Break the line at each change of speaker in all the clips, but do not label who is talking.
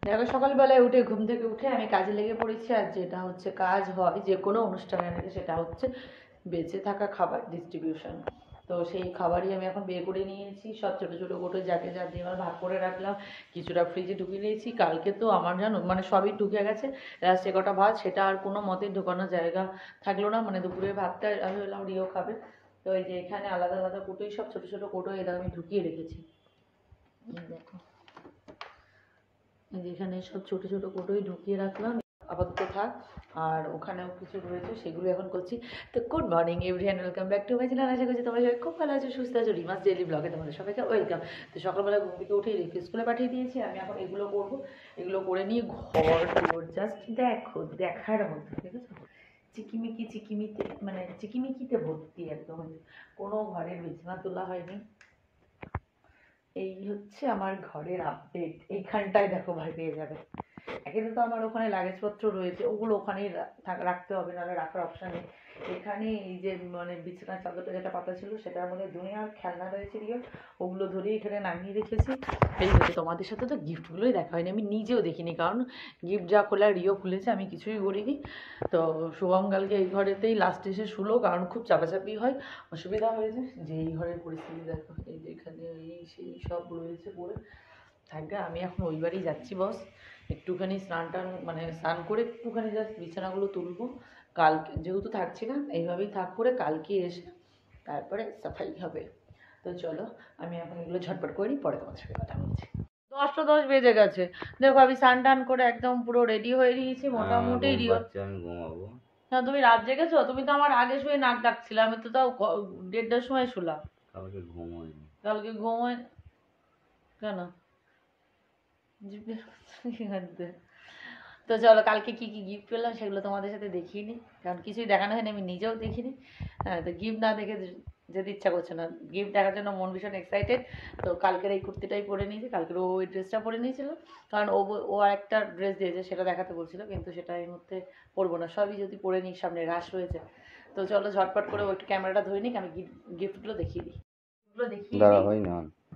দেখো সকালবেলায় উঠে ঘুম থেকে উঠে আমি কাজে লেগে পড়েছি। আর যেটা হচ্ছে কাজ হয় যে কোনো অনুষ্ঠানে নাকি, সেটা হচ্ছে বেঁচে থাকা খাবার ডিস্ট্রিবিউশন। তো সেই খাবারই আমি এখন বের করে নিয়েছি, সব ছোটো ছোটো কোটো যাকে যা দিয়ে আমার ভাগ করে রাখলাম। কিছুটা ফ্রিজে ঢুকিয়ে নিয়েছি, কালকে তো আমার জানো মানে সবই ঢুকে গেছে। লাস্টে কটা ভাত, সেটা আর কোনো মতে ঢোকানোর জায়গা থাকলো না, মানে দুপুরের ভাতটা আমি বললাম রিও খাবে। তো এই যে এখানে আলাদা আলাদা কোটোই সব ছোটো ছোটো কোটো এটা আমি ঢুকিয়ে রেখেছি। দেখো যেখানে সব ছোটো ছোটো কোটোই ঢুকিয়ে রাখলাম, আপাতত থাক। আর ওখানেও কিছু রয়েছে, সেগুলো এখন করছি। তো good morning everyone, welcome back to my channel. আশা করছি তোমরা সবাই খুব ভালো আছো, সুস্থ আছো। রিমাস ডেইলি ব্লগে তোমাদের সবাইকে ওয়েলকাম। তো সকালবেলা ঘুম থেকে উঠেই রেখে স্কুলে পাঠিয়ে দিয়েছি। আমি এখন এগুলো করবো, এগুলো করে নিয়ে ঘর তোর জাস্ট দেখো, দেখার মধ্যে দেখেছো চিকিমিকি চিকিমিতে, মানে চিকিমিকিতে ভর্তি একদম। কোনো ঘরের বিছানা তোলা হয়নি। এই হচ্ছে আমার ঘরের আপডেট। এইখানটায় দেখো ভয় পেয়ে যাবে। একেতে তো আমার ওখানে লাগেজপত্র রয়েছে, ওগুলো ওখানেই রাখতে হবে, নাহলে রাখার অপশান নেই। এখানে এই যে মানে বিছানার চাদরটা যেটা পাতা ছিল, সেটার মধ্যে দুনিয়ার খেলনা রয়েছে দিয়ে, ওগুলো ধরেই এখানে নামিয়ে রেখেছি। এই হচ্ছে, তোমাদের সাথে তো গিফটগুলোই দেখা হয়নি, আমি নিজেও দেখিনি, কারণ গিফট যা খোলা রিও খুলেছে, আমি কিছুই করিনি। তো শুভম কালকে এই ঘরেতেই লাস্ট এসে শুলো, কারণ খুব চাপাচাপি হয়, অসুবিধা হয়েছে। যে এই ঘরের পরিস্থিতি দেখো, এই যে এখানে এই সেই সব রয়েছে পড়ে থাকবে। আমি এখন ওই বাড়ি যাচ্ছি বস, একটুখানি স্নান টান মানে স্নান করে একটুখানি জাস্ট বিছানাগুলো তুলবো। কালকে যেহেতু থাকছি না, এইভাবেই থাক করে কালকে এসে তারপরে সাফাই হবে। তো চলো আমি এখন এগুলো ঝটপট করে নিই, পরে তোমার সাথে কথা বলছি। 10টা 10 বেজে গেছে। দেখো আমি স্নান টান করে একদম পুরো রেডি হয়ে নিয়েছি মোটামুটি। রিও
আমি ঘুমাবো।
না, তুমি রাত জেগেছো? তুমি তো আমার আগে শুয়ে নাক ডাকছিলে, আমি তো তাও 1:30টার সময় শুলাম।
কালকে ঘুম হয়নি।
কালকে ঘুমোয় কেন? তো চলো কালকে কি কি গিফট পেলাম সেগুলো তোমাদের সাথে দেখিয়ে নিই, কারণ কিছুই দেখানো হয়নি, আমি নিজেও দেখিনি। হ্যাঁ, তো গিফট না দেখে যেতে ইচ্ছা করছে না, গিফট দেখার জন্য মন ভীষণ এক্সাইটেড। তো কালকের এই কুর্তিটাই পরে নিয়েছি, কালকের ও ওই ড্রেসটা পরে নিয়েছিল, কারণ ও আর একটা ড্রেস দিয়েছে, সেটা দেখাতে বলছিল, কিন্তু সেটা এই মুহূর্তে পরবো না, সবই যদি পরে নিই, সামনে রাশ রয়েছে। তো চলো ঝটপট করে ওই ক্যামেরাটা ধরে নিই, আমি গিফটগুলো দেখিয়ে দিই।
দাঁড়া হয় না।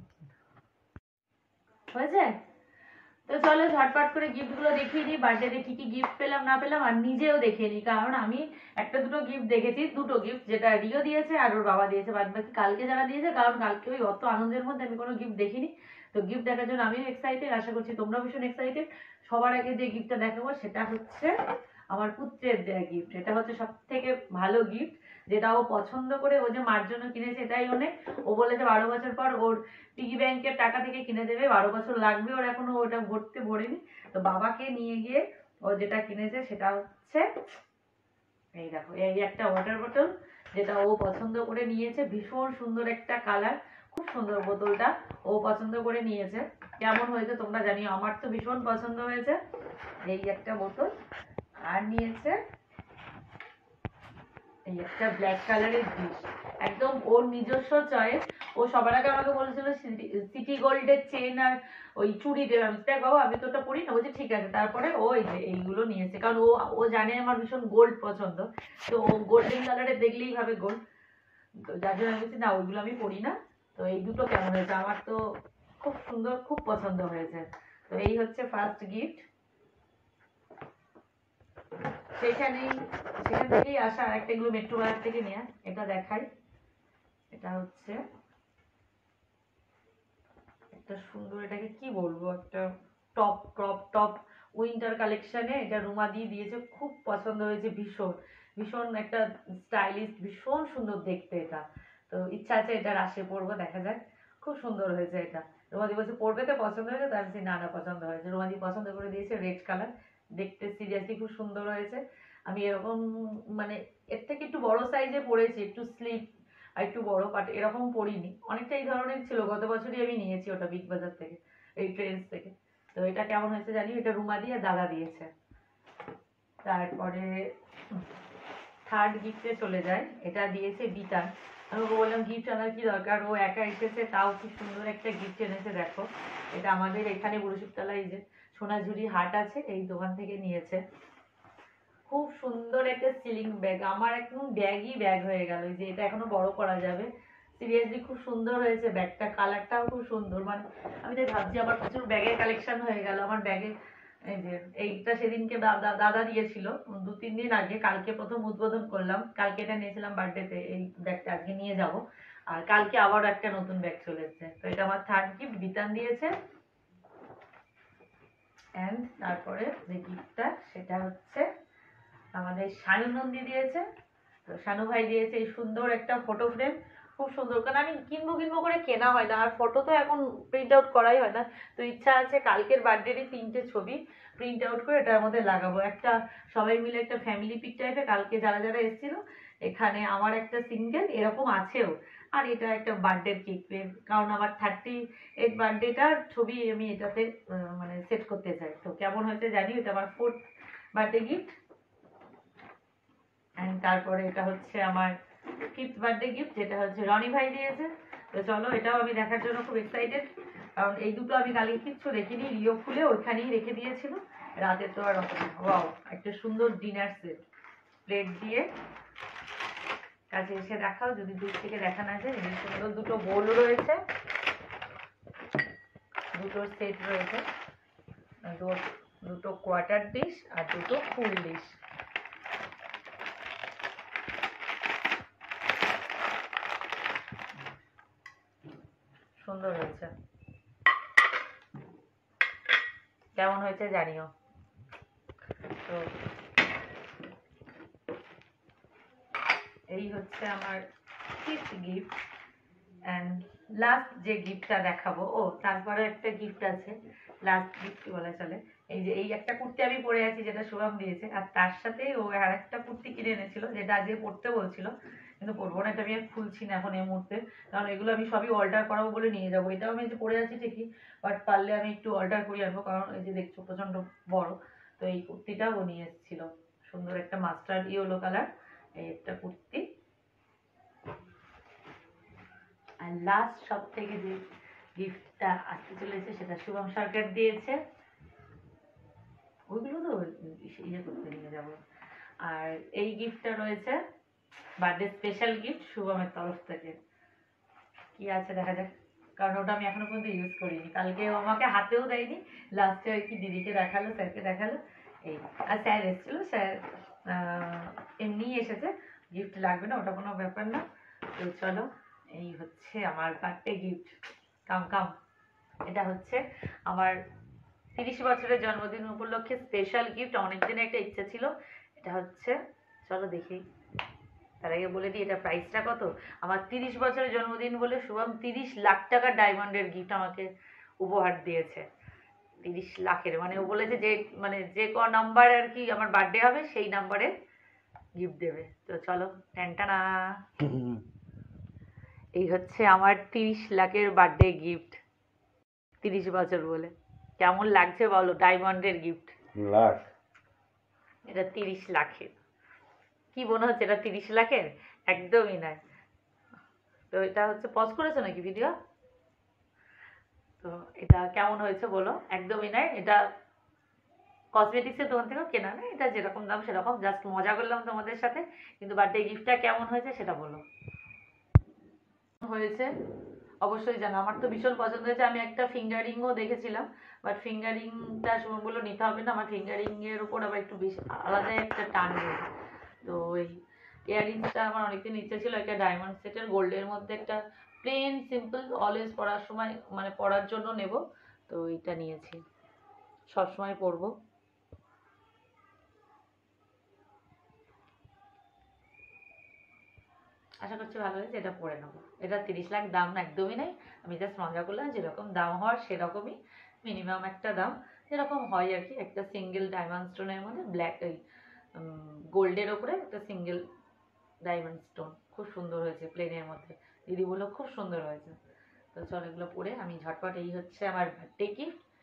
হয়েছে? তো চলো ঝটপট করে গিফটগুলো দেখিয়ে দিই, বার্থডেতে কি কি গিফট পেলাম না পেলাম, আর নিজেও দেখিয়ে নিই, কারণ আমি একটা দুটো গিফট দেখেছি, দুটো গিফট, যেটা রিও দিয়েছে আর ওর বাবা দিয়েছে, বাদ বাকি কালকে যারা দিয়েছে, কারণ কালকে ওই অত আনন্দের মধ্যে আমি কোনো গিফট দেখিনি। তো গিফট দেখার জন্য আমিও এক্সাইটেড, আশা করছি তোমরা ভীষণ এক্সাইটেড। সবার আগে যে গিফটটা দেখাবো সেটা হচ্ছে আমার পুত্রের দেয়া গিফট। এটা হচ্ছে সব থেকে ভালো গিফট, যেটা ও পছন্দ করে, ও যে মার জন্য কিনেছে এটাই অনেক। ও বলেছে 12 বছর পর ওর পিগি ব্যাংকের টাকা থেকে কিনে দেবে, 12 বছর লাগবে ওর, এখনো ওটা ভরতে ভরেনি। তো বাবাকে নিয়ে গিয়ে ও যেটা কিনেছে সেটা হচ্ছে এই দেখো, এই একটা ওয়াটার বোতল, যেটা ও পছন্দ করে নিয়েছে, ভীষণ সুন্দর একটা কালার, খুব সুন্দর বোতলটা, ও পছন্দ করে নিয়েছে। কেমন হয়েছে তোমরা জানিও, আমার তো ভীষণ পছন্দ হয়েছে। এই একটা বোতল, আর নিয়েছে এই একটা ব্ল্যাক কালারের ডিশ, একদম ওর নিজস্ব চয়েস। ও সবার আগে আমাকে বলেছিল সিটি গোল্ডের চেন আর ওই চুড়ি দেবে, আমি দেখো আমি তো ওটা পরি না, বলছি ঠিক আছে। তারপরে ও এই যে এইগুলো নিয়েছে, কারণ ও ও জানে আমার ভীষণ গোল্ড পছন্দ, তো ও গোল্ডেন কালারের দেখলেই ভাবে গোল্ড। তো যার জন্য আমি বলছি না, ওইগুলো আমি পরি না। তো এই দুটো কেমন হয়েছে, আমার তো খুব সুন্দর, খুব পছন্দ হয়েছে। তো এই হচ্ছে ফার্স্ট গিফট। সেখানেই সেখান থেকেই আসা আরেকটা, এগুলো মেট্রো বাজার থেকে নেওয়া। এটা দেখাই, এটা হচ্ছে একটা সুন্দর, এটাকে কি বলবো, একটা টপ ক্রপ টপ উইন্টার কালেকশনে, এটা রুমা দিয়ে দিয়েছে, খুব পছন্দ হয়েছে, ভীষণ ভীষণ একটা স্টাইলিশ, ভীষণ সুন্দর দেখতে এটা। তো ইচ্ছা আছে এটা রাশে পরবো, দেখা যাক। খুব সুন্দর হয়েছে এটা। রুমাদি বলছে পরবে তো, পছন্দ হয়েছে? তার না না, পছন্দ হয়েছে। রুমাদি পছন্দ করে দিয়েছে রেড কালার, দেখতে সিরিয়াসলি খুব সুন্দর হয়েছে। আমি এরকম মানে এর থেকে একটু বড় সাইজে পরেছি, একটু স্লিপ আর একটু বড়, বাট এরকম পরিনি, অনেকটা এই ধরনের ছিল, গত বছরই আমি নিয়েছি ওটা বিগ বাজার থেকে, এই ট্রেন্ডস থেকে। তো এটা কেমন হয়েছে জানি, এটা রুমা দিয়ে দাদা দিয়েছে। তারপরে থার্ড গিফটে চলে যায়, এটা দিয়েছে বিটান। আমি ওকে বললাম গিফট আনার কি দরকার, ও একা এসেছে, তাও কি সুন্দর একটা গিফট এনেছে দেখো। এটা আমাদের এখানে বুড়োশিবতলায় যে সোনাঝুরি হাট আছে, এই দোকান থেকে নিয়েছে। খুব সুন্দর একটা সিলিং ব্যাগ, আমার একদম ব্যাগই ব্যাগ হয়ে গেল, যে এটা এখনো বড় করা যাবে। সিরিয়াসলি খুব সুন্দর হয়েছে ব্যাগটা, কালারটাও খুব সুন্দর, মানে আমি তাই ভাবছি আমার প্রচুর ব্যাগের কালেকশন হয়ে গেল আমার ব্যাগে। এই যে এইটা সেদিনকে দাদা দাদা দিয়েছিল 2-3 দিন আগে, কালকে প্রথম উদ্বোধন করলাম, কালকে এটা নিয়েছিলাম বার্থডেতে, এই ব্যাগটা আজকে নিয়ে যাব। আর কালকে আবার একটা নতুন ব্যাগ চলে এসেছে, তো এটা আমার থার্ড গিফট, বিতান দিয়েছে। অ্যান্ড তারপরে যে গিফটটা সেটা হচ্ছে আমাদের শানু নন্দী দিয়েছে। তো শানু ভাই দিয়েছে এই সুন্দর একটা ফটো ফ্রেম, খুব সুন্দর, কারণ আমি কিনবো কিনবো করে কেনা হয় না, আর ফটো তো এখন প্রিন্ট আউট করাই হয় না। তো ইচ্ছা আছে কালকের বার্থডেরই 3টে ছবি প্রিন্ট আউট করে এটার মধ্যে লাগাবো, একটা সবাই মিলে একটা ফ্যামিলি পিক টাইপের, কালকে যারা যারা এসেছিল এখানে আমার একটা সিঙ্গেল এরকম আছেও। আর এটা একটা বার্থডে কেক, কারণ আমার 38 বার্থডেটার ছবি আমি এটাতে মানে সেট করতে চাই। তো কেমন হয়েছে জানি, এটা আমার 4th বার্থডে গিফট। অ্যান্ড তারপরে এটা হচ্ছে আমার 5th বার্থডে গিফট, যেটা হচ্ছে রনি ভাই দিয়েছে। তো চলো এটাও আমি দেখার জন্য খুব এক্সাইটেড, কারণ এই দুটো আমি কালকে কিচ্ছু রেখিনি, রিও খুলে ওইখানেই রেখে দিয়েছিল, রাতে তো আর ওয়াও, একটা সুন্দর ডিনার সেট প্লেট দিয়ে। কাছে এসে দেখাও যদি দূর থেকে দেখা না যায়, এই সুন্দর দুটো বোল রয়েছে, দুটো সেট রয়েছে, দুটো কোয়ার্টার ডিশ আর দুটো ফুল ডিশ। সুন্দর হয়েছে, কেমন হয়েছে জানিও। তো এই হচ্ছে আমার 5th গিফট। অ্যান্ড লাস্ট যে গিফটটা দেখাবো, ও তারপরে একটা গিফট আছে, লাস্ট গিফট বলা চলে। এই যে এই একটা কুর্তি আমি পরে আছি যেটা শুভম দিয়েছে, আর তার সাথে ও আর একটা কুর্তি কিনে এনেছিল যেটা আজকে পরতে বলছিল, কিন্তু পরবো না, এটা আমি আর খুলছি না এখন এই মুহূর্তে, কারণ এগুলো আমি সবই অল্টার করাবো বলে নিয়ে যাবো। এটাও আমি যে পরে আছি ঠিকই, বাট পারলে আমি একটু অল্টার করে আনবো, কারণ এই যে দেখছো প্রচন্ড বড়। তো এই কুর্তিটাও ও নিয়ে এসেছিল, সুন্দর একটা মাস্টার্ড ইয়েলো কালার এই একটা কুর্তি। আর লাস্ট সব থেকে যে গিফটটা আসতে চলেছে সেটা শুভম সরকার দিয়েছে, ওইগুলো তো ইয়ে করতে নিয়ে যাবো। আর এই গিফটটা রয়েছে বার্থডে স্পেশাল গিফট শুভমের তরফ থেকে, কি আছে দেখা যাক, কারণ ওটা আমি এখনো পর্যন্ত ইউজ করিনি, কালকে ও আমাকে হাতেও দেয়নি, লাস্টে আর কি দিদিকে দেখালো, স্যারকে দেখালো। এই আর স্যার এসেছিল, স্যার এমনিই এসেছে, গিফট লাগবে না, ওটা কোনো ব্যাপার না। তো চলো এই হচ্ছে আমার বার্থডে গিফট, কাম কাম। এটা হচ্ছে আমার 30 বছরের জন্মদিন উপলক্ষে স্পেশাল গিফট, অনেকদিনের একটা ইচ্ছা ছিল। এটা হচ্ছে, চলো দেখি, তার আগে বলে দিই এটা প্রাইসটা কত। আমার 30 বছরের জন্মদিন বলে শুভম 30 লাখ টাকার ডায়মন্ডের গিফট আমাকে উপহার দিয়েছে, 30 লাখের, মানে ও বলেছে যে মানে যে ক নাম্বার আর কি আমার বার্থডে হবে সেই নাম্বারে গিফট দেবে। তো চলো ট্যানটানা, এই হচ্ছে আমার 30 লাখের বার্থডে গিফট, 30 বছর বলে। কেমন লাগছে বলো, ডায়মন্ডের গিফট,
লাখ,
এটা 30 লাখের। কি মনে হচ্ছে এটা 30 লাখের? একদমই নয়। তো এটা হচ্ছে পজ করেছো নাকি ভিডিও? তো এটা কেমন হয়েছে বলো, একদমই নয়, এটা কসমেটিক্সের দোকান থেকেও কেনা না, এটা যেরকম দাম সেরকম, জাস্ট মজা করলাম তোমাদের সাথে। কিন্তু বার্থডে গিফটটা কেমন হয়েছে সেটা বলো। হয়েছে অবশ্যই জানো, আমার তো ভীষণ পছন্দ হয়েছে। আমি একটা ফিঙ্গারিংও দেখেছিলাম, বাট ফিঙ্গারিংটা সময় বললো নিতে হবে না, আমার ফিঙ্গারিং এর উপর আবার একটু বেশি আলাদাই একটা টান রয়েছে। তো ওই ইয়াররিংসটা আমার অনেকদিন ইচ্ছে ছিল, একটা ডায়মন্ড সেটের গোল্ডের মধ্যে, একটা প্লেন সিম্পল অলওয়েজ পরার সময় মানে পরার জন্য নেব। তো এইটা নিয়েছি, সবসময় পরবো। আশা করছি ভালো হয়েছে, এটা পরে নেবো। এটা 30 লাখ দাম না, একদমই নেই, আমি জাস্ট মজা করলাম, যেরকম দাম হওয়ার সেরকমই মিনিমাম একটা দাম, যেরকম হয় আর কি। একটা সিঙ্গেল ডায়মন্ড স্টোনের মধ্যে ব্ল্যাক এই গোল্ডের ওপরে একটা সিঙ্গেল ডায়মন্ড স্টোন, খুব সুন্দর হয়েছে প্লেনের মধ্যে, দিদি বললো খুব সুন্দর হয়েছে। তো চলো এগুলো পরে আমি ঝটপট, এই হচ্ছে আমার বার্থডে গিফট।